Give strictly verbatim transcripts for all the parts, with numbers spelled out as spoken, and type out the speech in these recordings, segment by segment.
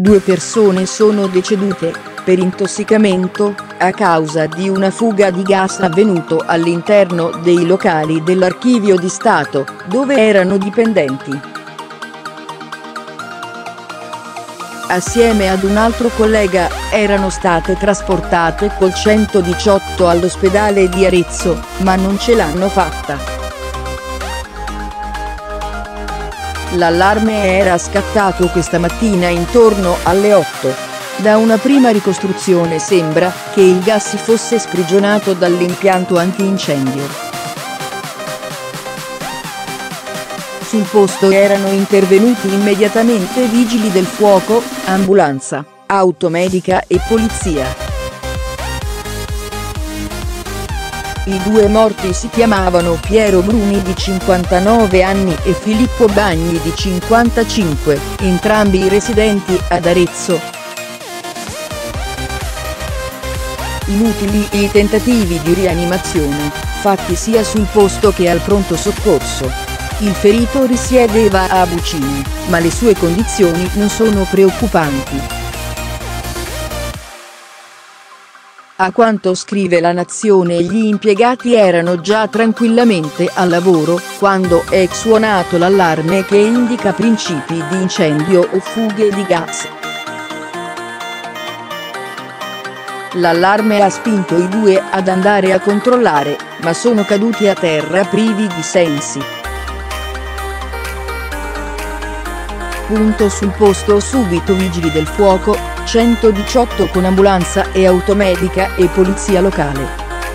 Due persone sono decedute, per intossicamento, a causa di una fuga di gas avvenuto all'interno dei locali dell'Archivio di Stato, dove erano dipendenti. Assieme ad un altro collega, erano state trasportate col centodiciotto all'ospedale di Arezzo, ma non ce l'hanno fatta. L'allarme era scattato questa mattina intorno alle otto. Da una prima ricostruzione sembra che il gas si fosse sprigionato dall'impianto antincendio. Sul posto erano intervenuti immediatamente vigili del fuoco, ambulanza, automedica e polizia. I due morti si chiamavano Piero Bruni di cinquantanove anni e Filippo Bagni di cinquantacinque, entrambi residenti ad Arezzo. Inutili i tentativi di rianimazione, fatti sia sul posto che al pronto soccorso. Il ferito risiedeva a Bucini, ma le sue condizioni non sono preoccupanti. A quanto scrive La Nazione, gli impiegati erano già tranquillamente al lavoro quando è suonato l'allarme che indica principi di incendio o fughe di gas. L'allarme ha spinto i due ad andare a controllare, ma sono caduti a terra privi di sensi. Punto sul posto subito vigili del fuoco, centodiciotto con ambulanza e automedica e polizia locale.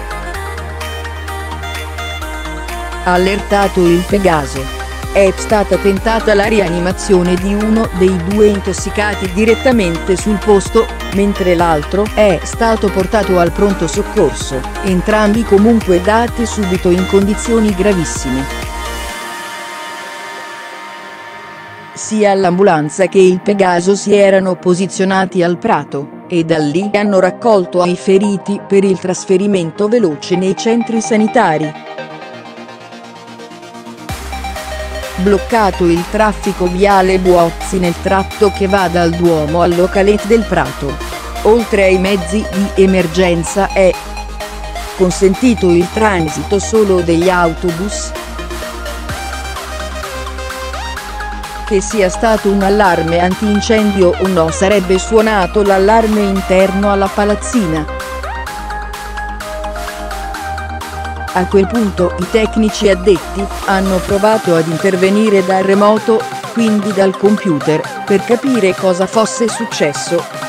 Allertato il Pegaso. È stata tentata la rianimazione di uno dei due intossicati direttamente sul posto, mentre l'altro è stato portato al pronto soccorso, entrambi comunque dati subito in condizioni gravissime. Sia l'ambulanza che il Pegaso si erano posizionati al Prato, e da lì hanno raccolto i feriti per il trasferimento veloce nei centri sanitari. Bloccato il traffico viale Buozzi nel tratto che va dal Duomo al Localet del Prato. Oltre ai mezzi di emergenza è consentito il transito solo degli autobus. Che sia stato un allarme antincendio o no, sarebbe suonato l'allarme interno alla palazzina. A quel punto i tecnici addetti hanno provato ad intervenire da remoto, quindi dal computer, per capire cosa fosse successo.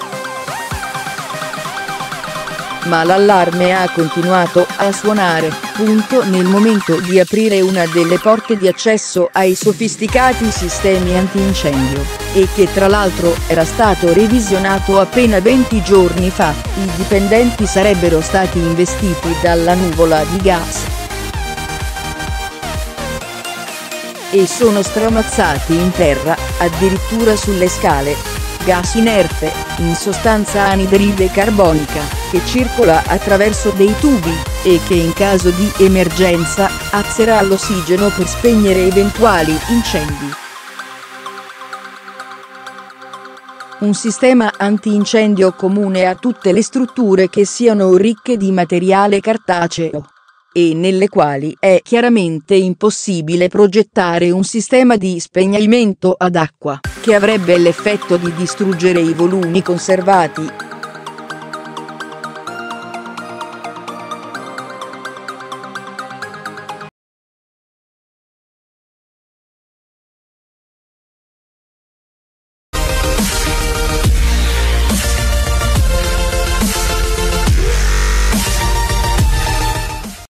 Ma l'allarme ha continuato a suonare, punto nel momento di aprire una delle porte di accesso ai sofisticati sistemi antincendio, e che tra l'altro era stato revisionato appena venti giorni fa. I dipendenti sarebbero stati investiti dalla nuvola di gas e sono stramazzati in terra, addirittura sulle scale. Gas inerte, in sostanza anidride carbonica, che circola attraverso dei tubi, e che in caso di emergenza, azzerà l'ossigeno per spegnere eventuali incendi. Un sistema antincendio comune a tutte le strutture che siano ricche di materiale cartaceo, e nelle quali è chiaramente impossibile progettare un sistema di spegnimento ad acqua, che avrebbe l'effetto di distruggere i volumi conservati